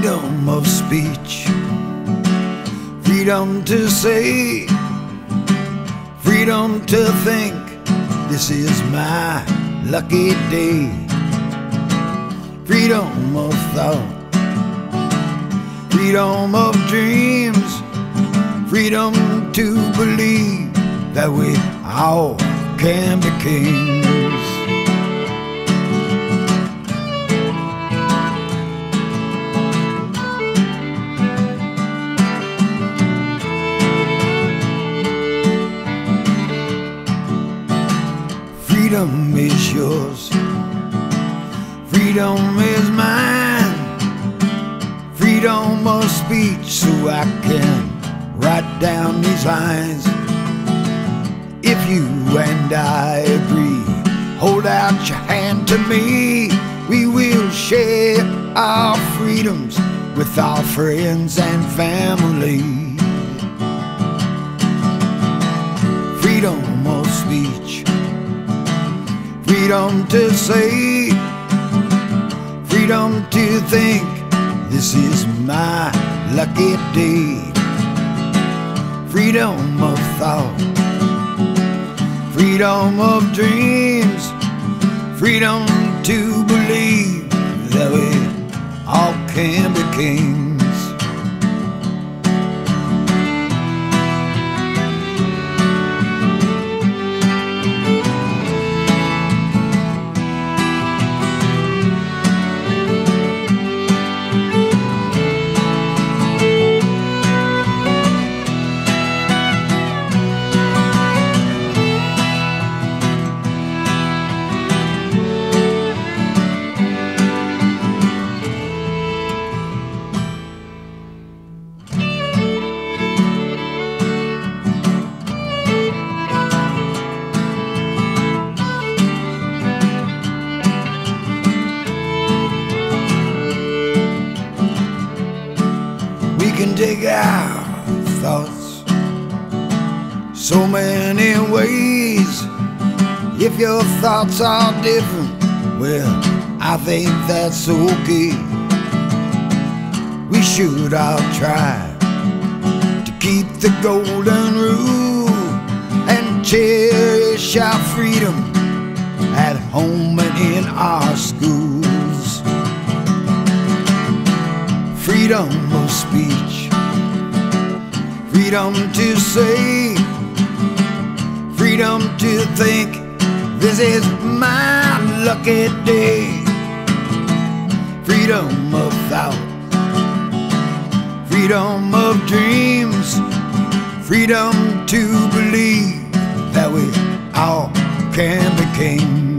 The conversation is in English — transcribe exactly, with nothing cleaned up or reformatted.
freedom of speech, freedom to say, freedom to think, this is my lucky day. Freedom of thought, freedom of dreams, freedom to believe that we all can be kings. Freedom is yours, freedom is mine, freedom of speech so I can write down these lines. If you and I agree, hold out your hand to me, we will share our freedoms with our friends and family. Freedom of speech, freedom to say, freedom to think, this is my lucky day. Freedom of thought, freedom of dreams, freedom to believe that we all can be kings. Take our thoughts so many ways. If your thoughts are different, well, I think that's okay. We should all try to keep the golden rule and cherish our freedom at home and in our schools. Freedom of speech, freedom to say, freedom to think, this is my lucky day. Freedom of thought, freedom of dreams, freedom to believe that we all can be kings.